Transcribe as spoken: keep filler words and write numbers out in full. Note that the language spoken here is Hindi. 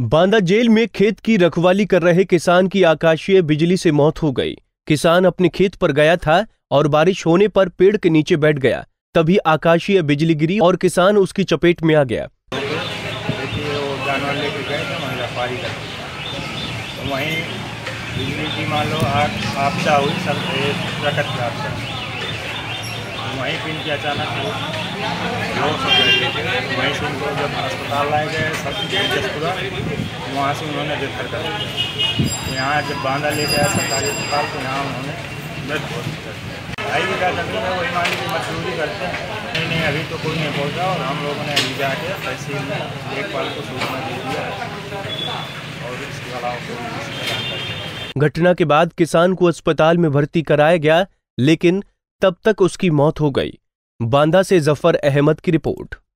बांदा जेल में खेत की रखवाली कर रहे किसान की आकाशीय बिजली से मौत हो गई। किसान अपने खेत पर गया था और बारिश होने पर पेड़ के नीचे बैठ गया, तभी आकाशीय बिजली गिरी और किसान उसकी चपेट में आ गया। देखिए वो जानवर लेके गए थे महिला पारी कर, तो वहीं बिजली की मान लो आग आपदा हुई, सब प्रकट की आपदा। वहीं पर इनके अचानक वो लोग सब गए, वहीं से उनको जब अस्पताल लाए गए सब जसपुरा, वहाँ से उन्होंने रेफर कर दिया। यहाँ जब बांदा ले गया सरकारी अस्पताल तो यहाँ उन्होंने मृत घोषित कर दिया। भाई भी क्या जमीन है वही मान लीजिए मजदूरी करते हैं। नहीं नहीं अभी तो कोई नहीं पहुँचा और हम लोगों ने अभी जाके तहसील में लेखपाल को सूचना दे दिया और इसके अलावा। घटना के बाद किसान को अस्पताल में भर्ती कराया गया, लेकिन तब तक उसकी मौत हो गई। बांदा से जफर अहमद की रिपोर्ट।